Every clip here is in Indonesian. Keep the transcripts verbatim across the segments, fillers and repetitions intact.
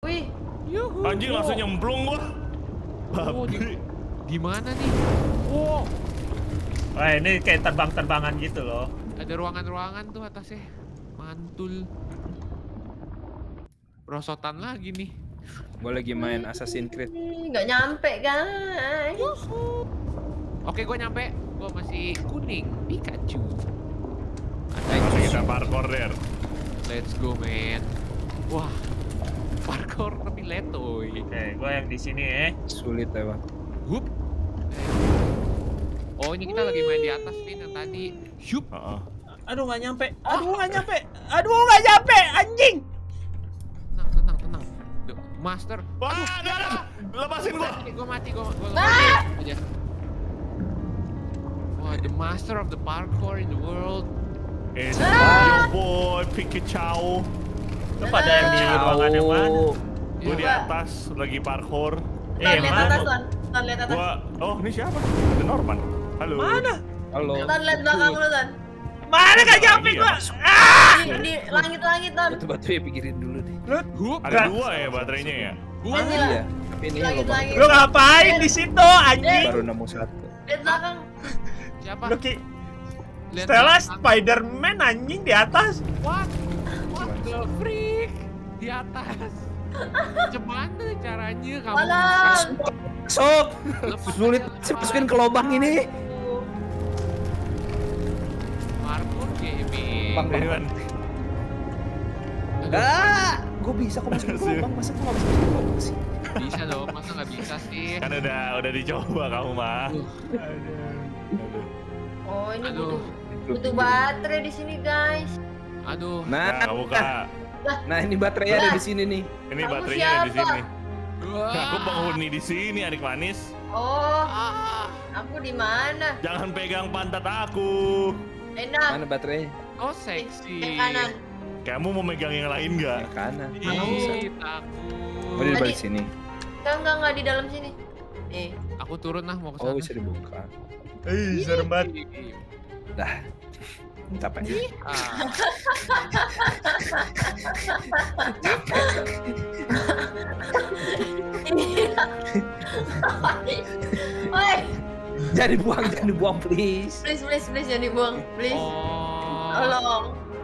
Wih. Yuhu. Anjing langsung nyemplung gua. Oh, di, di mana nih? Wow. Wah, ini kayak terbang-terbangan gitu loh. Ada ruangan-ruangan tuh atasnya. Mantul. Rosotan lagi nih. Gue lagi main Assassin's Creed. Nggak nyampe guys. Oke, gue nyampe. Gue masih kuning. Pikachu. Masih kita parkour der. Let's go, man. Wah, parkour tapi letoy. Oke, gue yang di sini ya. Sulit ya bang. Hup. Oh, ini kita lagi main di atas nih yang tadi. Hup. Heeh. Aduh nggak nyampe. Aduh nggak nyampe. Aduh nggak nyampe. Anjing. Tenang, tenang, tenang. The Master. Wah, ada, ada. Lepasin gua. Gue mati, gue gue lepasin aja. Wah, the master of the parkour in the world. It's your boy Pikachu. Lu pada yang di ruangan yang mana? Gua di atas lagi parkour. Eh, Ton, yang lihat mana? atas, Ton. Ton, lihat atas. Gua, oh ini siapa? Ada Norman. Halo. Mana? Halo. Ton, lihat belakang lu, Ton. Mana nggak nyampe Iya. gua? Ah! Di, di langit-langit, Ton. Batu-batu ya pikirin dulu deh. Lu, Hup. Ada dua ya baterainya ya? Hup. Iya. Tapi ini lo bang. Langit-langit. lu ngapain di situ anjing? Baru nemu satu. Lihat belakang. Siapa? Lu ki Lihat Stella belakang. Spiderman anjing di atas. What? What the freak? Di atas. Gimana caranya kamu? Malam. Sok. Lepas Sulit ke sih depan. masukin ke lubang ini. Parkour gaming. Bang, bang, Iwan. Aduh, Ah, gue bisa kok masukin ke lubang. Masa gue nggak bisa masukin ke lubang sih? bisa dong, masa nggak bisa sih? Kan udah udah dicoba kamu mah. Oh, ini Aduh. butuh butuh baterai di sini, guys. Aduh. Nah, Nah, kamu buka. nah ini baterainya ada di sini nih. Ini Kamu baterainya ada di siapa? sini. Wah. Aku penghuni di sini, adik manis. Oh, Ah, aku di mana? Jangan pegang pantat aku. Enak. Mana baterainya? oh seksi. Yang kanan. Kamu mau megang yang lain nggak? Yang kanan. Ih, Mana bisa? takut. Oh di balik Tadi- sini. Enggak, enggak, enggak di dalam sini. Eh, Aku turun lah mau ke Oh sana. bisa dibuka. Ih, serem banget. Dah. Capek. Ah, Woi, Jangan dibuang, jangan dibuang please. please, please, please jangan dibuang, please. oh, Tolong.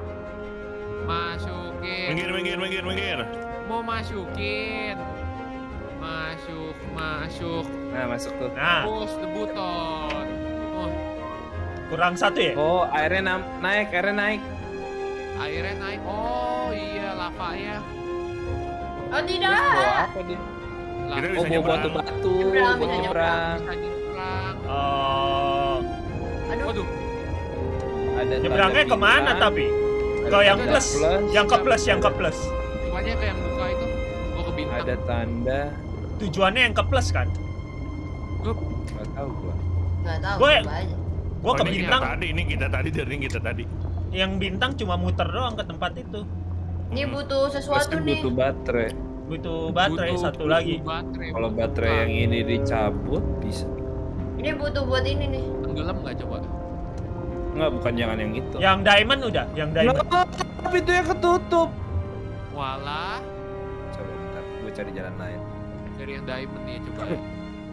masukin. Minggir, minggir, minggir, minggir. Mau masukin. Masuk, masuk. Nah masuk tuh. Nah, Push the button. Oh, kurang satu ya? Oh airnya nam- naik, airnya naik. airnya naik. Oh iya, lava ya. Oh, Terus tidak. bawa apa dia? Lava. Kita Oh bisa bawa nyebrang. batu-batu, Nyebrang, buat bisa nyebrang. Bisa nyebrang. Oh, Aduh, Waduh, Ada nyebrangnya tanda kemana bintang, tapi? ada Ke yang tanda plus, yang ke plus, yang ke plus. rupanya kayak yang buka itu. Gua ke bintang. Ada tanda. Tujuannya yang ke plus kan? Hup. Gak tahu gua. nggak tahu. Gue- coba aja. Gua Oh, ke ini kita bintang, tadi, ini kita tadi, dari kita tadi. yang bintang cuma muter doang ke tempat itu. Ini butuh sesuatu Pasti nih. butuh baterai. Butuh baterai Butuh- satu butuh lagi. baterai Kalau buat baterai buka. yang ini dicabut bisa. Ini butuh buat ini nih. Tenggelam nggak coba? Enggak, bukan jangan yang itu. Yang diamond udah, yang diamond. Nah, pintunya ketutup. Walah, Coba bentar, gue cari jalan lain. dari yang diamond nih coba. ya.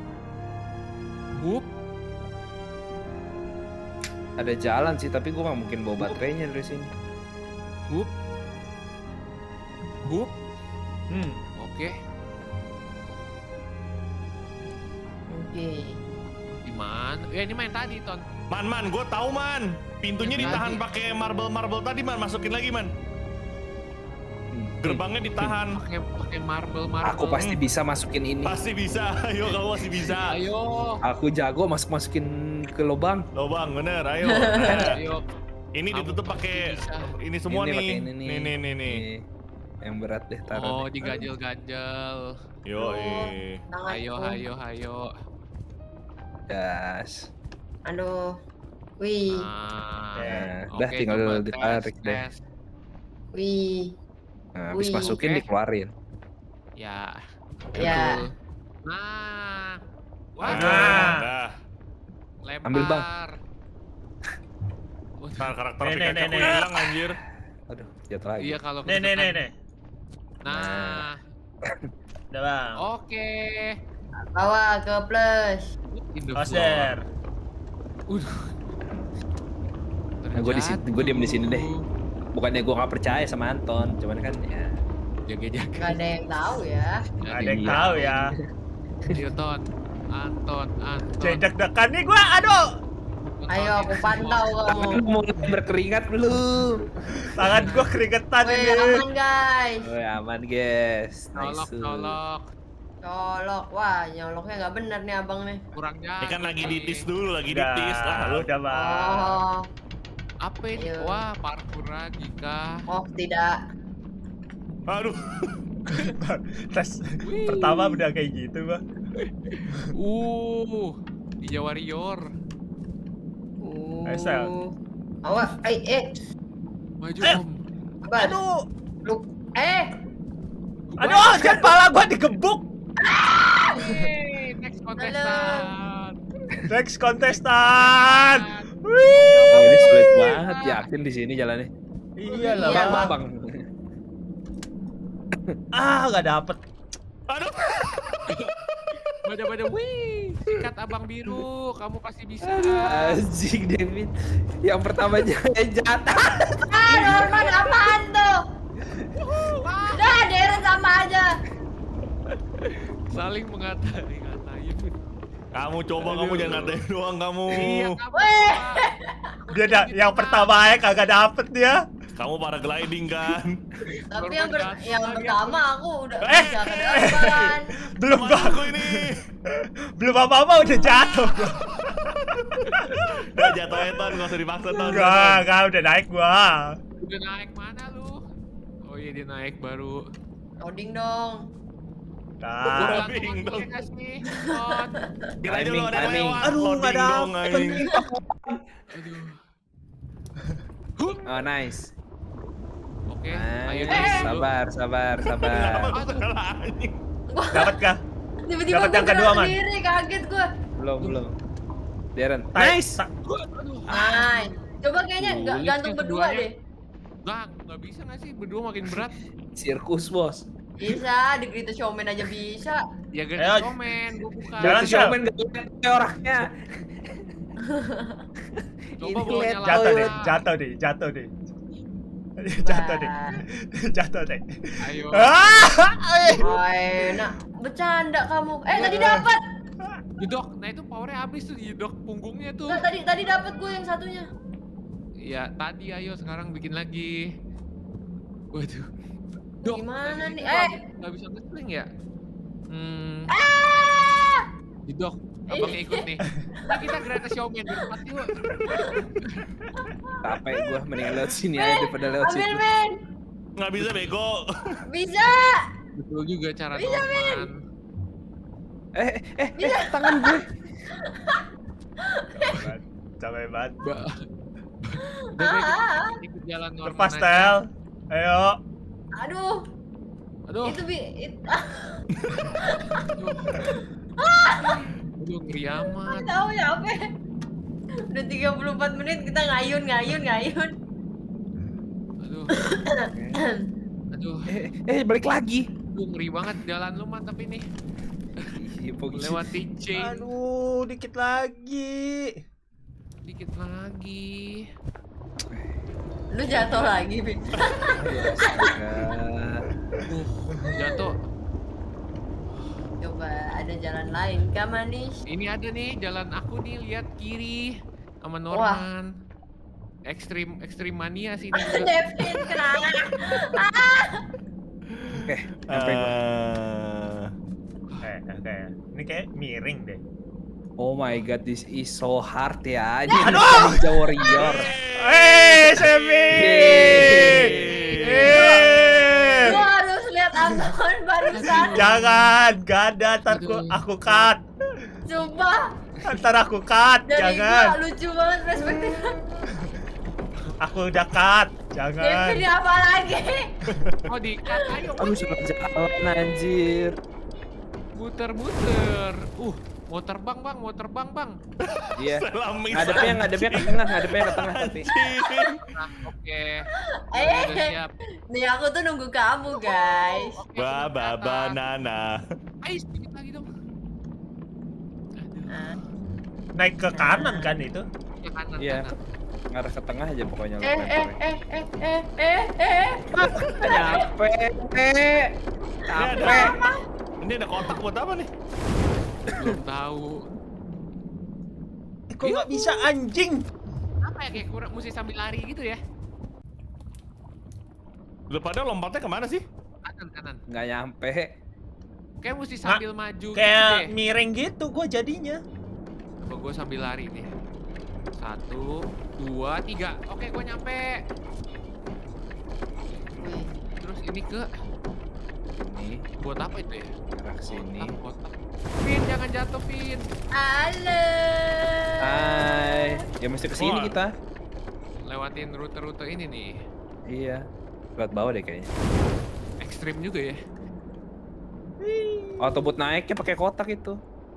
Hup. Ada jalan sih, tapi gue nggak mungkin bawa baterainya dari sini. Hup. Hup. Hmm. Oke. Oke. Di mana? Ya ini main tadi, Ton. Man, man, gue tahu man. Pintunya Yang ditahan tadi. pakai marble-marble tadi man, masukin lagi man. Gerbangnya ditahan. Pakai pakai marble marble. Aku pasti bisa masukin ini. Pasti bisa, ayo kamu masih bisa. Ayo. Aku jago masuk masukin ke lubang. Lobang, bener, ayo. Nah, Ayo. ini Kamu ditutup pasti pakai bisa. ini semua Ini nih. pakai ini nih. Nih, nih, nih, nih. Yang berat deh taruh. Oh, deh. diganjel-ganjel. Yo, eh. Tangan. Ayo, ayo, ayo. Gas. Aduh. Wih. Nah, Ya, udah oke, tinggal coba ditarik tes, deh. tes. Wih. Nah, habis Wih, masukin oke. dikeluarin. Ya. Ya. betul. Nah. Wah. Nah. Dah. Lempar. Ambil, Bang. Ntar karakter Nih, nih, Pikachu nih, aku nih. hilang anjir. Aduh, jatuh lagi. Iya kalau Nih, nih, nih, kesukaan. nih. Nah. Udah bang. Oke. Bawa ke plus. In the Awas floor. der. Udah. Nah, gue di sini, gue diem di sini deh. Bukannya gue nggak percaya sama Anton, cuman kan ya. Jaga-jaga. Gak ada yang tahu ya. Gak ada yang Iya. tahu ya. Ayo Ton, Anton, Anton. Jadi deg-degan nih gua, aduh. Ayo aku pantau kamu. Lu mau berkeringat belum? Tangan gua keringetan Wih, ini. aman guys. Oh, aman guys. Colok, Nice. colok. Colok. Wah, nyoloknya nggak bener nih abang nih. Kurang jago. Ini kan lagi ditis dulu, lagi Udah, ditis lah lu. udah bang. Oh, Apa ini? Ayo. Wah, parkour lagi kah? oh tidak. Aduh. Tes Wih. pertama udah kayak gitu bang. Uh, Ninja Warrior. Uh. Ayo, Sel. Awas, eh, eh, Maju Eh. Om. Bas. Aduh, Lu, eh, aduh, kan pala gua digebuk. Yeay, next contestant. Next kontestan. Oh, Wih. ini sulit banget, yakin di sini jalannya. Iya lah Iya, bang. Bang. Ah, nggak dapet. Aduh. Pada-pada, wih, sikat abang biru, kamu pasti bisa. Anjing David. Yang pertama jangan jatah. ah, Norman apaan tuh? Udah, Deren sama aja. Saling mengatai, ngatain. Kamu coba kamu jangan ngatain doang kamu. Iya, kamu. Weh. Dia da yang pertama aja kagak dapet dia. Kamu paragliding kan? Tapi yang, ber- Norman yang jatuh, pertama aku udah Eh. bisa ke depan. Belum Sama bang. aku ini. Belum apa-apa udah jatuh. Udah jatuh Eton, nggak usah dipaksa Ton. Enggak, enggak udah naik gua. Udah naik mana lu? Oh iya, dia naik baru. Loading dong. Nah, Loading dong. Kasih, Ton. Kira aja lu ada yang Timing, lewat. Aduh, Loading nggak dong, dapet. anjing. Aduh. Oh, nice. Oke, ayo Nice. guys. Sabar, sabar, Kenapa sabar. aku salah anjing? dapat kah? Tiba-tiba Dapat gue yang kedua, gerak Man. sendiri, kaget gue. Belum, belum. Darren. Ta- Nice. ta- Aduh. Nice. Coba kayaknya Sulit nggak sih gantung berdua keduanya. deh. Nggak, nggak bisa nggak sih? Berdua makin berat. Sirkus, Bos. Bisa, di Greatest Showman aja bisa. Ya Ayo. ganti komen, gua buka. Jalan, Itu Sel. showman gak lihat orangnya. Coba Ini bawanya lihat. jatuh lama. deh, jatuh deh, jatuh deh. Jatuh deh. Jatuh deh. Ayo. Ah! Ay, nak bercanda kamu. Eh tadi dapat. Jedok, nah itu powernya habis tuh jedok punggungnya tuh. Nggak, tadi tadi dapat gue yang satunya. Ya tadi ayo sekarang bikin lagi. Waduh. Dok, Gimana tadi nih? itu Eh. nggak bisa nge-swing ya? Hmm. Ah! Jedok, abang ikut nih. Nah kita gratis showman berempat yuk. Capek gua mendingan lewat sini aja daripada lewat Ambil situ. men. Nggak bisa bego. Bisa. Betul juga cara Bisa, Norman. Eh, eh, eh, tangan gue. Capek banget. Ba. Ah, ah, ah. Ikut jalan Norman. Lepas aja. tel. Ayo. Aduh. Aduh, Itu bi it- aduh ngeri amat. tahu ya apa? Udah tiga puluh empat menit kita ngayun ngayun ngayun. Aduh, aduh, Eh, eh, balik lagi. aduh ngeri banget jalan lu mantap ini. Iya, pokoknya. Melewati chain. Aduh, dikit lagi. Dikit lagi. Lu jatuh lagi, Bi. Astaga. Uh, jatuh. Coba ada jalan lain kah manis? Ini ada nih jalan aku nih, lihat kiri sama Norman. Ekstrim ekstrim mania sini juga. Devin kenapa? Oke, sampai gua. Eh, Eh, oke. Ini kayak miring deh. Oh my god, this is so hard ya. Ini Aduh! Ninja Warrior. Eh, Semi. Eh. Lu harus lihat Anton barusan. Jangan, gak ada. Ntar aku, Aduh. aku cut. Sumpah. Ntar aku cut. Dari Jangan. gua lucu banget perspektif. Aku udah cut. Jangan. Devin apa lagi? Oh di cut, ayo. Aduh, salah jalan anjir. muter-muter. Uh, mau terbang bang, mau terbang bang. Iya. Selamis Ngadepnya ngadepnya ke tengah, ngadepnya ke tengah tapi. anjing. Nah, oke. Eh. Udah, udah siap. Nih aku tuh nunggu kamu guys. Oke, Ba aku ba ke atas. banana. Ayo sedikit lagi dong. Ah. Naik ke kanan kan itu? Ke kanan, Iya. kanan. Ngarah ke tengah aja pokoknya lo Eh eh lemparnya. eh eh eh eh eh. Nyampe. Eh. Ini ada, Capek. ini ada kotak buat apa nih? Belum tahu. Eh, kok nggak bisa anjing? Apa ya kayak kurang mesti sambil lari gitu ya? Lu pada lompatnya kemana sih? Kanan kanan. Nggak nyampe. Kayak mesti sambil maju gitu Kayak deh. miring gitu gua jadinya. Coba gue sambil lari nih. Satu, dua, tiga. Oke, gue nyampe. Wih. Terus ini ke Ini buat apa itu ya? arah ke sini. Kotak, kotak. Vin, jangan jatuh, Vin. Halo. Hai. Ya mesti ke sini Wah. kita. Lewatin rute-rute ini nih. Iya. Lewat bawah deh kayaknya. Ekstrim juga ya. Auto buat naiknya pakai kotak itu.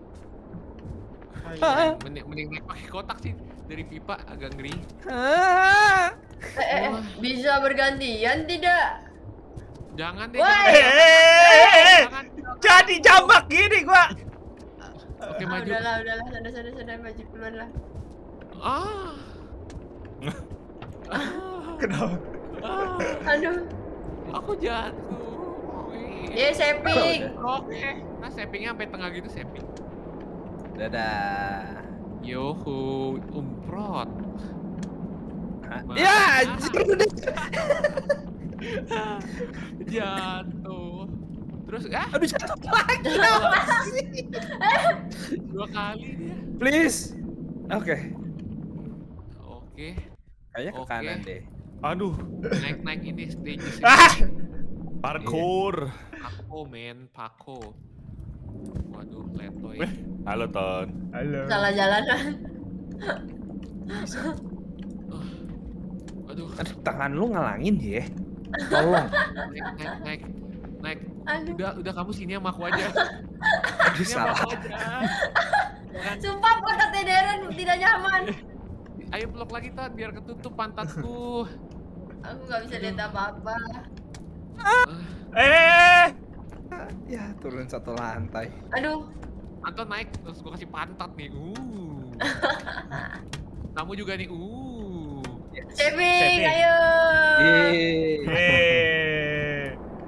Ah. Mending, mending naik pakai kotak sih. Dari pipa agak ngeri. Ah. Eh, eh, eh, bisa bergantian tidak? Jangan deh. Woi. Jangan, Eh, eh, eh, eh. jangan, jangan. Jadi jambak gini gua. Oke, Ah, maju. udahlah, udahlah, sana, sana, sana, maju keluar lah. Ah. Ah. Kenapa? Ah. Aduh, Aku jatuh. Wih. dia saving. Oke. Nah, savingnya sampai tengah gitu saving. Dadah. Yoho, umprot. Hah? Mana? Ya, anjir udah. Jatuh. Terus ah, Aduh jatuh lagi. dua kali dia. Please. Oke. Oke. Kayaknya ke Oke. kanan deh. Aduh, Naik-naik ini stage. Ah. parkour. Pako men, pako. Waduh, letoy. Eh, halo Ton. Halo. Salah jalanan. Aduh, Aduh, tangan lu ngalangin ya. Tolong. naik, naik, naik. Naik. Aduh. Udah, udah kamu sini sama aku aja. Aduh, Sini sama salah. aku aja. Jangan. Sumpah pantatnya Darren tidak nyaman. Ayo peluk lagi Ton, biar ketutup pantatku. Aku nggak bisa lihat apa-apa. Ah, Eh. Ya, turun satu lantai. Aduh, Anton naik, terus gua kasih pantat nih. Uh. Kamu juga nih. Uh. saving, Saving. ayo. Yeay. Yeay.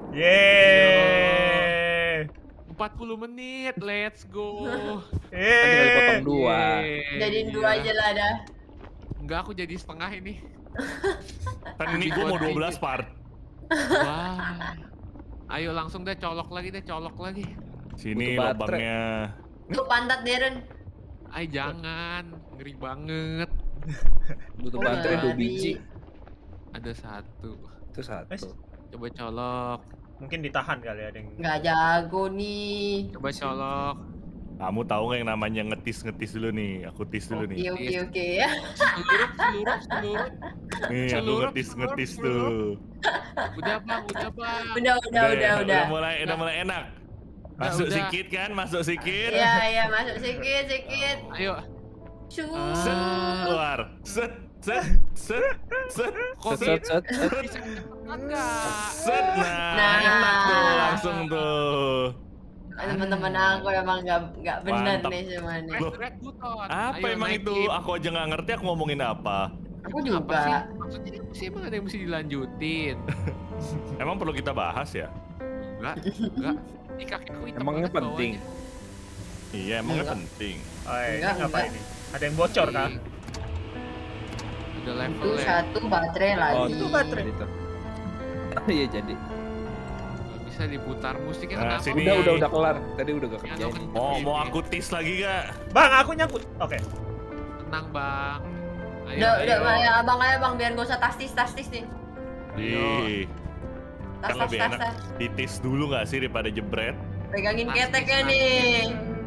Yeay. empat puluh menit, let's go. Kan tinggal dipotong Yeay. dua. Yeay, Jadiin dua iya. aja lah dah. Enggak, aku jadi setengah ini. Kan ini gua mau dua belas part. Wah. Ayo langsung deh colok lagi deh, colok lagi. Sini Butuh baterai. lubangnya. Tuh pantat Darren. Ay jangan, ngeri banget. Butuh Oh, baterai dua lari. biji. Ada satu. Itu satu. Coba colok. Mungkin ditahan kali ada yang. Nggak jago nih. Coba colok. Kamu tahu nggak yang namanya ngetis-ngetis dulu nih? Aku tis dulu Oke, nih. oke, oke. Seluruh, seluruh, seluruh. Nih, aku Seluruh, ngetis-ngetis seluruh, tuh. Udah bang, udah bang. Udah, udah, udah, ya, udah. mulai, udah mulai enak. Masuk udah. sikit kan, masuk sikit. Iya, iya, masuk sedikit, sedikit. Ayo. Shoo. Set, Ah. keluar. Set, set, set, set, Kok Set, set, set. bisa enggak? set. Nah, Nah. enak tuh langsung tuh. Teman-teman aku emang nggak nggak benar Mantap. nih semuanya. Loh, Red button. Apa Ayo, emang naikin. itu? Aku aja nggak ngerti aku ngomongin apa. Aku Apa sih? juga. Maksudnya apa sih emang ada yang mesti dilanjutin? Emang perlu kita bahas ya? Enggak, enggak. Ini kakiku hitam Emangnya banget penting? bawahnya. Iya, emangnya Enggak. penting. Oh, ini Enggak, apa enggak. ini? Ada yang bocor kan? Udah level Itu ya. satu baterai Oh, lagi. itu baterai. Itu. Iya jadi. Nggak bisa diputar musiknya Nah, kenapa? sini. Udah, udah, udah kelar. Tadi udah gak Ya, kerjain. kan. Mau mau aku tis lagi gak? Bang, aku nyangkut. Oke. Tenang bang. Ayo, Udah, udah, ayo. ya, abang aja bang, biar gak usah tastis-tastis nih. Ih, Tas, kan tas, lebih tas, enak tas. ditis dulu gak sih daripada jebret? Pegangin Tastis, keteknya tastis. nih.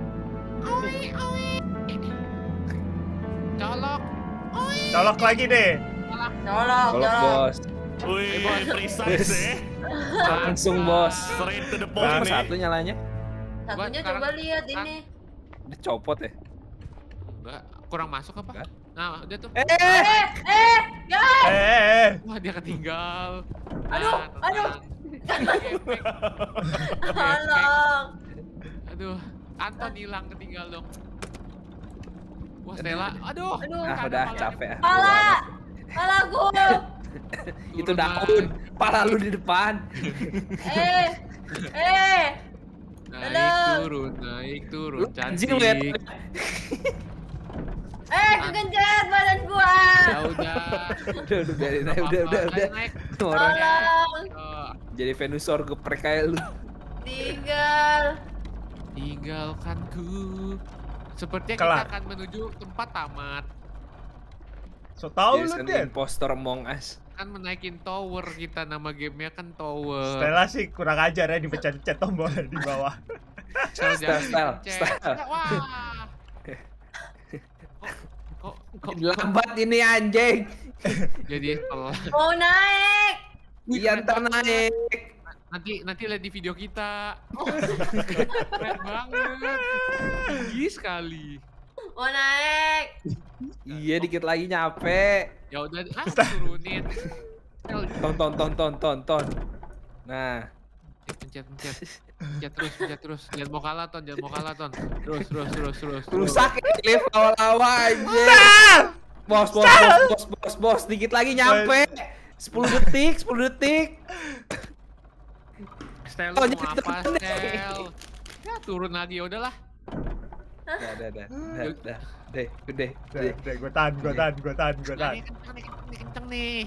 Colok. Colok lagi deh. Colok. Colok, Kolok colok. bos. Wih, bos. precise ya. Langsung bos. Straight to the Cuma point nih. satu nyalanya. Satunya sekarang coba lihat kan- ini. Dia copot ya. Enggak, kurang masuk apa? Enggak. Nah, dia tuh. Eh, Eh, eh, guys. Eh, eh, eh. Wah, dia ketinggal. Aduh, Nah, aduh. tenang. Efek. Tolong. Aduh, Anton hilang ketinggal dong. Wah, Stella. Aduh. Aduh. ah ada udah palanya. capek ah. Pala. Pala gue. Itu Turun daun, lagi. pala lu di depan. Eh. Eh. Naik Aduh. turun, naik turun. Lu anjing lihat. Cantik. Eh, kegencet badan gua. Ya udah. Udah, udah biarin aja, udah, udah, Apa-apa. udah. Naik, Orang Tolong. Oh, jadi Venusaur geprek kayak lu. Tinggal. tinggalkanku. Sepertinya Kelar. kita akan menuju tempat tamat. So tau lu Jason deh. impostor Among Us. Kan menaikin tower kita, nama gamenya kan tower. Stella sih kurang ajar ya dipencet-pencet tombol di bawah. Style, Style, style, style. Wah. Kok, kok, kok Lambat ini anjing. jadi telat. Mau naik. Iya ntar naik. Nanti nanti lihat di video kita. Keren banget. Tinggi sekali. Mau naik. Iya dikit lagi nyampe. Ya udah, ah turunin. Ton ton ton ton ton ton. Nah, Pencet, pencet. Pencet terus, pencet terus. Jangan mau kalah, Ton. Jangan mau kalah, Ton. Terus, terus, terus, terus. terus. rusak ya lift awal-awal anjing. Bos, bos, bos, bos, bos, bos, dikit lagi nyampe. sepuluh detik, sepuluh detik. Stel Oh, mau jadi apa, turun deh. Stel? Ya turun lagi, ya udahlah. Udah, udah, udah, udah, udah, deh, udah, Udah, deh. udah, gue tahan, gue tahan, gue tahan, gue Nah, tahan. ini kenceng nih, kenceng nih, kenceng nih.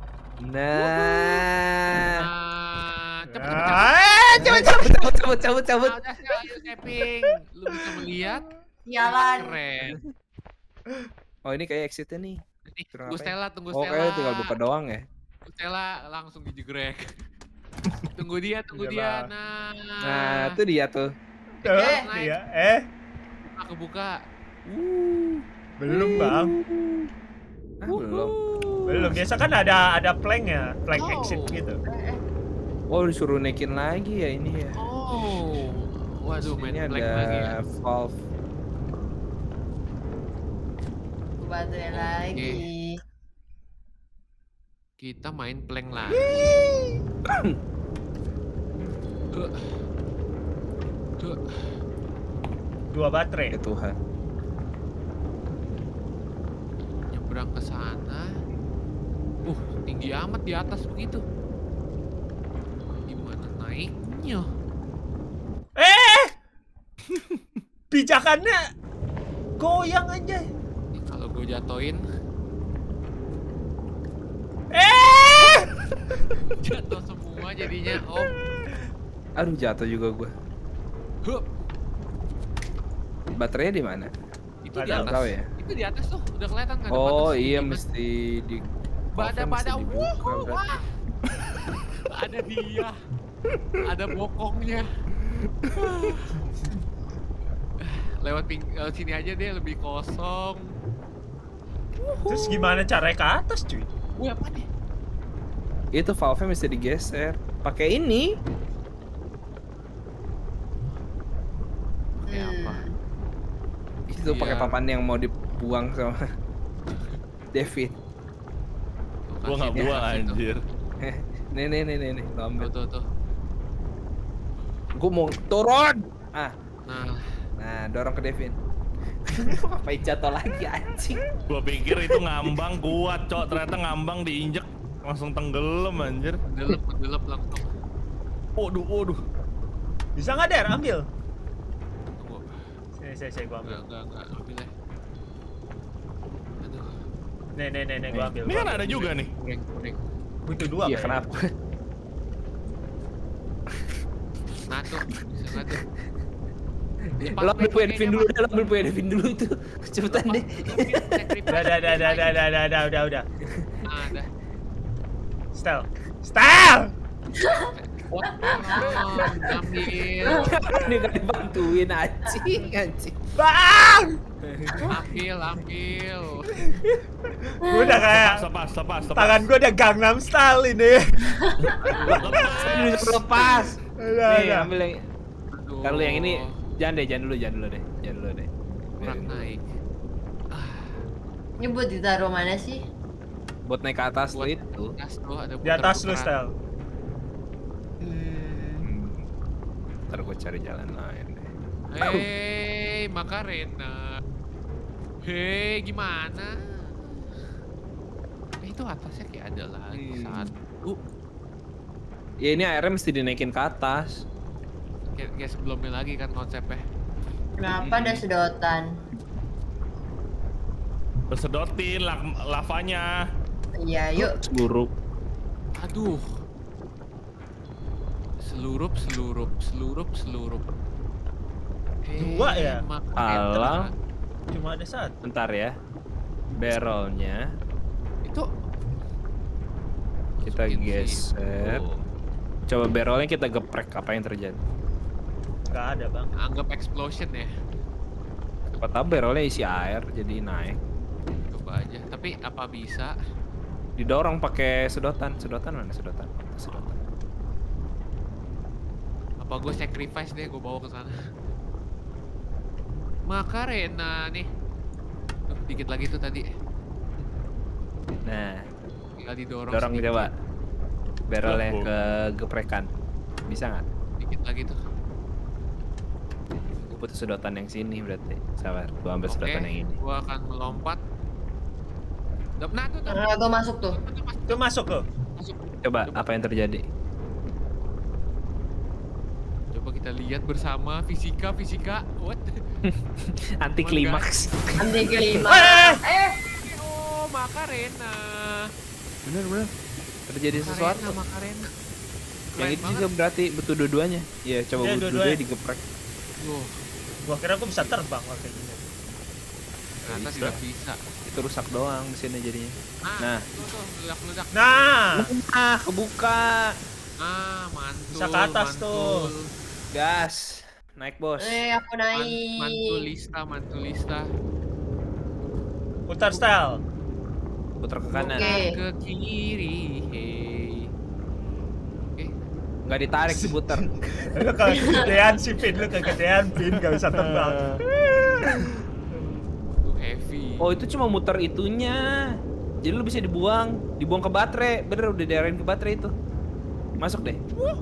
Nah, Nah, cepet, cepet, cepet. Ah, cabut, cabut, cabut, cabut, cabut, cabut. Nah, udah, Stel, ayo saving. Lu bisa melihat, Jalan. keren. Oh ini kayak exitnya nih. Nih, Kurang tunggu apa ya? Stella, tunggu Oh Stella. kayaknya tinggal buka doang ya. Stella langsung dijegrek. Tunggu dia, tunggu dia. Iyalah. Nah, Nah, itu dia tuh. Tuh, Eh. iya, eh, Buka, kebuka. belum bang, Ah, belum. belum. Biasa kan ada ada planknya, plank Oh. exit gitu. Eh, eh. Oh disuruh naikin lagi ya ini ya. Oh, waduh, main Ini blank ada lagi ya. valve. Gua bantuin lagi. Kita main plank lagi. Huh. Huh. Dua baterai. Ya Tuhan. Nyebrang ke sana. Uh, tinggi amat di atas begitu. Gimana naiknya? Eh, pijakannya goyang aja. Nih, kalau gue jatoin, Eh, jatuh semua jadinya. Om. Aduh jatuh juga gua. Hup. Baterainya di mana? Itu di Nggak atas. tahu ya. Itu di atas tuh, udah kelihatan nggak ada Oh batas. iya Gimana? mesti di. Pada valve-nya pada mesti dibuka wuh, berarti. wah. Ada dia. Ada bokongnya. Lewat ping lewat sini aja deh, lebih kosong. terus gimana caranya ke atas cuy? Wih, apa nih? Itu valve-nya mesti digeser. Pakai ini. Pakai apa? Itu pakai Iya. papan yang mau dibuang sama David. Tuh, Gua nggak kasih dia, buang kasih tuh. nih anjir. nih nih nih nih, lo ambil. Tuh, tuh, tuh. Gua mau turun. Ah, Nah, nah dorong ke Devin. Ngapain jatuh lagi anjing? Gua pikir itu ngambang kuat, cok. Ternyata ngambang diinjek langsung tenggelam anjir. mendelep, mendelep langsung. Waduh, waduh. Bisa nggak Der ambil? Tunggu. Sini, sini, sini, gua ambil. Enggak, enggak, enggak. Ambil ya. Aduh. Nih, nih, nih, nih, gua ambil. Ini gua kan ambil. ada juga nih. Kuring, kuring. Butuh dua. Iya kayaknya. kenapa? Nah tuh, bisa nggak tuh? Lepas Lo ambil main punya kayaknya, Devin dulu Pak. deh, lo ambil punya Devin dulu itu. Cepetan deh. Udah, udah, udah, udah, udah, udah, udah, udah, udah, udah. Nah, dah. Stel, Stel! Oh, ambil, Ini gak dibantuin anjing, anjing. Bang! ambil, ambil. Gua udah kayak Lepas, lepas, lepas. tangan gua udah Gangnam Style ini. Ini udah lepas. Udah, Nih, udah. ambil yang Aduh. Ntar lu yang ini jangan deh, jangan dulu, jangan dulu deh, jangan dulu deh. Kurang Biarin dulu. naik. Ini buat ditaruh mana sih? Buat naik ke atas lu Buat itu. atas tuh ada Di atas lu, puter-puteran. Stel. Hmm. Hmm. Ntar gue cari jalan lain deh. Hei, Makarena. Hei, gimana? Eh, itu atasnya kayak ada lagi Hmm. satu. Ya ini airnya mesti dinaikin ke atas. Kayak, kayak sebelumnya lagi kan konsepnya. Kenapa ada sedotan? Bersedotin la lavanya. Iya, yuk. Seluruh. Aduh. Selurup, selurup, selurup, selurup. Dua ya? Makarena. Alah. Cuma ada satu. Bentar ya. Barrelnya Itu kita masukin geser. situ. Coba barrelnya kita geprek, apa yang terjadi? Nggak ada, Bang. Anggap explosion ya. Siapa tahu barrelnya isi air jadi naik. Coba aja. Tapi apa bisa? Didorong pakai sedotan. Sedotan mana sedotan? Sedotan. Apa gue sacrifice deh, gue bawa ke sana. Makarena nih. Tuh, dikit lagi tuh tadi. Nah, Tinggal didorong dorong sedikit. coba. Barrelnya Oh. ke geprekan. Bisa nggak? Dikit lagi tuh. Gue butuh sedotan yang sini berarti. Sabar, gua ambil Oke, sedotan yang ini. gue akan melompat. Dap- Nah tuh, tuh. Nah, tuh masuk tuh. Tuh, tuh, masuk, Itu masuk loh. masuk. Coba, apa yang terjadi? Coba kita lihat bersama fisika, fisika. What? Anti klimaks. Ambil kelima. Eh! Eh, Oh, Makarena. Bener bener. Terjadi sesuatu. Makarena, Makarena. Yang Keren itu banget. juga berarti betul dua-duanya. Iya, coba Iya, betul dua-duanya. dua-duanya digeprek. Tuh, Gua kira gua bisa terbang kalau kayak gini. ternyata Bisa. tidak bisa. Itu rusak doang di sini jadinya. Nah, Nah. tuh, tuh, meledak-meledak. Nah, Ah, kebuka. Ah, mantul. Bisa ke atas tuh. mantul. Gas. Naik, Bos. eh aku Man- naik. Mantulista, mantulista. putar Stel. Putar ke kanan. Oke. Ke kiri, hei. Oke, Nggak ditarik, diputar. Lu kegedean sih, Pin. Lu kegedean, Pin. Gak bisa terbang. tuh heavy. Oh, itu cuma muter itunya. Jadi lu bisa dibuang, dibuang ke baterai. Bener, udah diarahin ke baterai itu. Masuk deh.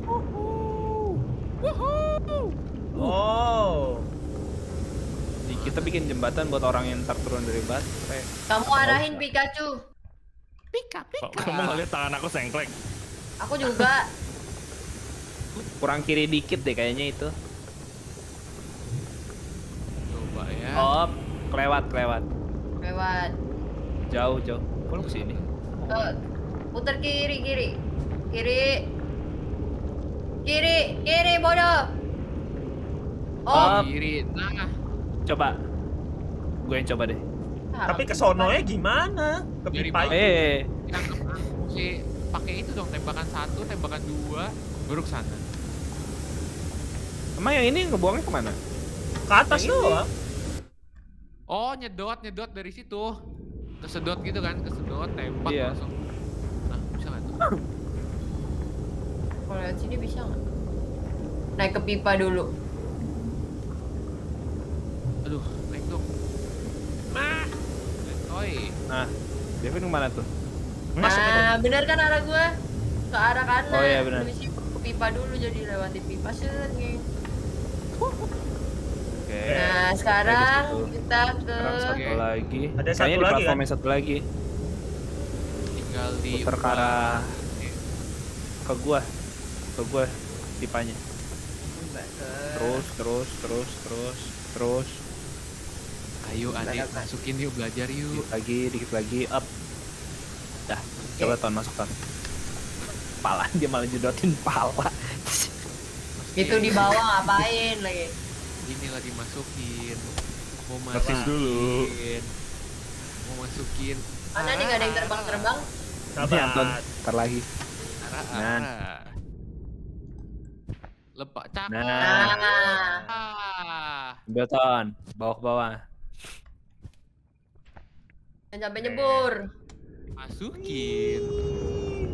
Oh. Nih, kita bikin jembatan buat orang yang ntar turun dari baterai. Kamu arahin Pikachu. Pika, Kok kamu nggak lihat tangan aku sengklek? Aku juga. Kurang kiri dikit deh kayaknya itu. Coba ya. Oh, kelewat, kelewat. Lewat. Jauh, jauh. Kok lu kesini? Tuh, putar kiri, kiri. Kiri. Kiri, kiri bodoh. Oh, Up. Kiri. Nah, Coba. Gue yang coba deh. Tapi ke sononya gimana? Ke Dari pipa bawah. itu. Eh, yang mesti pakai itu dong, tembakan satu, tembakan dua, baru ke sana. emang yang ini ngebuangnya kemana? Ke atas doang. Oh, nyedot, nyedot dari situ. Kesedot gitu kan, kesedot, tembak Iya. langsung. Nah, bisa nggak tuh? kalau lihat sini bisa nggak? Naik ke pipa dulu. Aduh, naik dong. Nah, oi. Nah, Devin kemana tuh? Masuk ke Nah, bener kan arah gua? Ke arah kanan. Oh, iya, bener. Habis itu ke pipa dulu, jadi lewatin pipa set nih. Oke. Nah, sekarang situ. kita ke Sekarang satu Oke. lagi. Ada satu Kayaknya di lagi, platform kan? yang satu lagi. Tinggal di Putar ke arah ke gua. Ke gua pipanya. Terus, terus, terus, terus, terus. Ayo adik, Silakan. masukin yuk, belajar yuk. Dikit lagi, dikit lagi, up. Dah, coba Ton masuk Ton. Pala, dia malah jedotin pala. itu di bawah ngapain lagi? Ini lagi masukin. Mau Ngetis dulu. masukin. Mau masukin. Mana nih nggak ada yang terbang-terbang? Ini Anton, Sabar. ntar lagi. Arah, Nah. arah. Lepak cakep. Nah. Nah, Ah. Ambil Ton, bawa ke bawah. jangan sampai nyebur. Masukin.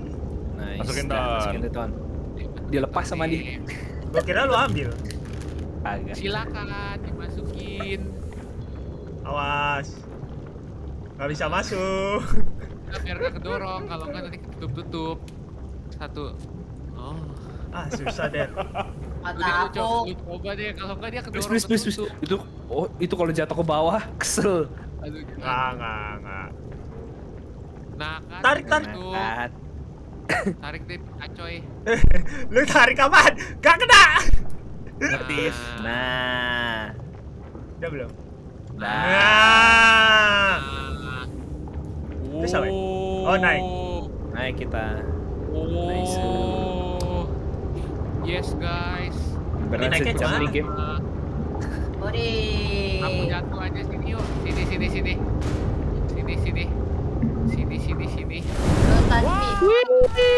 Nice. Masukin, Dah, Ton. Masukin deh, Ton. Dilepas sama dia. Gua kira lu ambil. Agak. Silakan dimasukin. Awas. Gak bisa masuk. Nah, biar gak kedorong, kalau nggak nanti tutup-tutup. Satu. Oh. Ah, susah deh. Mata Udah, lu aku. coba, lu coba deh, kalau nggak dia Please, kedorong please, please, please. ketutup. Itu, oh, itu kalau jatuh ke bawah, kesel. Aduh, jangan. Nggak, nggak, nggak. Nah kan, Tarik, tarik. tuh. Angkat. Tarik deh, kacoy. Lu tarik apaan? Gak kena. Aktif. Nah. Udah belum? Nah. Nah. Nah. Bisa, Wei? Oh, naik. Naik kita. Nice. Oh. Yes guys. Beneran naiknya secantik gimana? game. Nah, Odin. aku jatuh aja sini yuk. Sini sini sini. Sini sini. Sini sini sini. Don't touch me.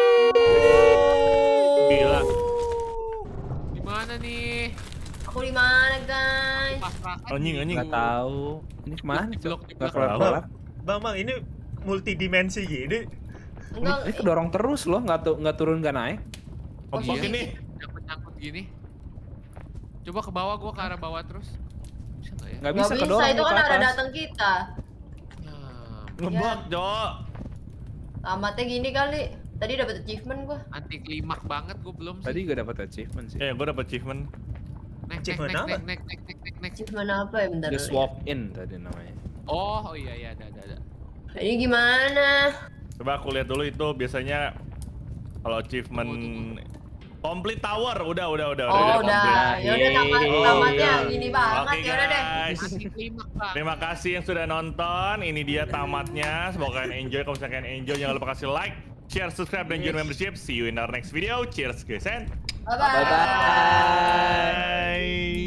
Gila. Di mana nih? Aku di mana guys? Pasrahan. Anjing anjing. Nggak tahu. Ini kemana? Di blok, di Nggak blok. keluar keluar. Bang, bang, ini multidimensi gini. Enggak. Ini kedorong terus loh, nggak tu nggak turun nggak naik. Kompok Iya. ini. Nyangkut-nyangkut gini. Coba ke bawah, gua ke arah bawah terus. Bisa nggak ya? Nggak Nggak bisa bisa, kedorong itu ke kan ada atas. datang kita. Nah, Ngebug, Cok. Tamatnya gini kali. Tadi dapat achievement gua. anti klimak banget gua belum sih. Tadi gue dapat achievement sih. Eh, gua dapet achievement. Next, next, Achievement next, apa? next, next, next, next, next. Achievement apa ya bentar. Just dulu ya. walk in tadi namanya. Oh, oh iya iya ada ada ada. Ini gimana? Coba aku lihat dulu itu biasanya kalau achievement complete tower udah udah udah Oh udah udah. complete. Ya udah tamat Yeay. tamatnya gini banget Oke ya udah deh. guys. Anti klimak bang. Terima kasih yang sudah nonton. Ini dia tamatnya. Semoga kalian enjoy. Kalau misalnya kalian enjoy, jangan lupa kasih like, share, subscribe, dan join membership. See you in our next video. Cheers guys and Bye bye. Bye bye. bye.